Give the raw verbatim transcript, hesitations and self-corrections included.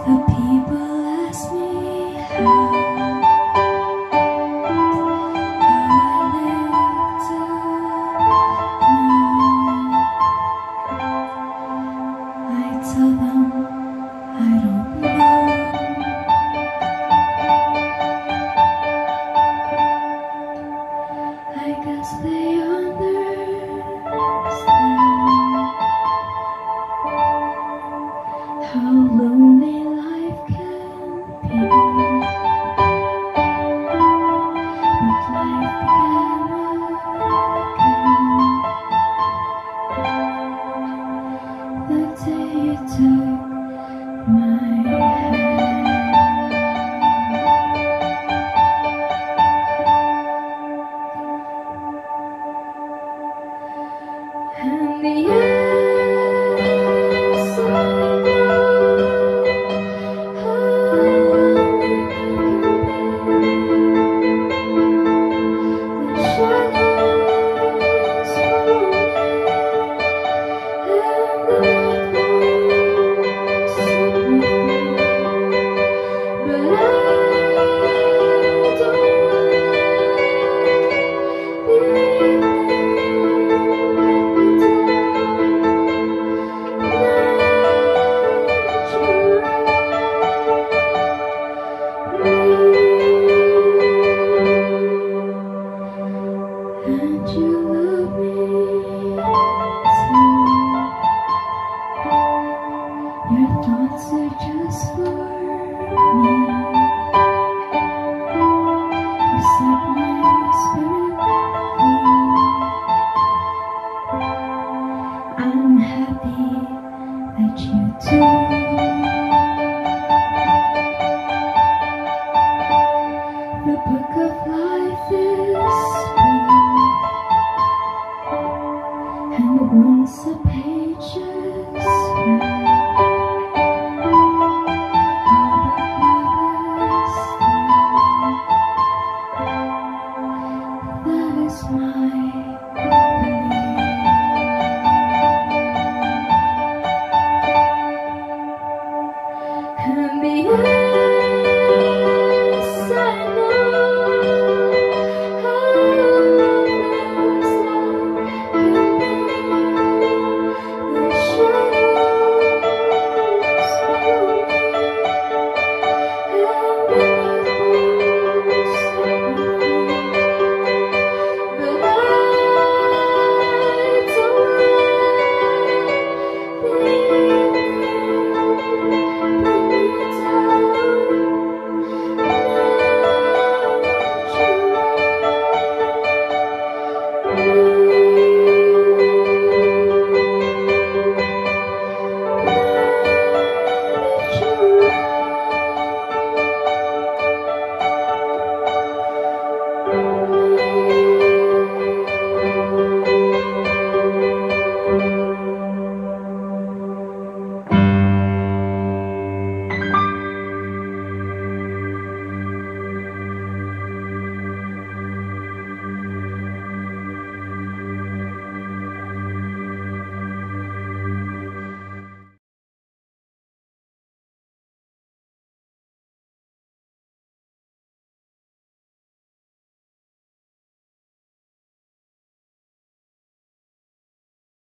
The people ask me how, how I live till now. I tell them I don't know. I guess they understand how lonely life can be. But life began again the day you took my hand. And yes, I know how lonely it can be. The shadows follow me, and the night won't set me free. But I don't let the and you love me too. Your thoughts are just for me. You set my spirit free. I'm happy that you do. The book of life is brief, and once the pages read, all but love is there. That is my belief. And the end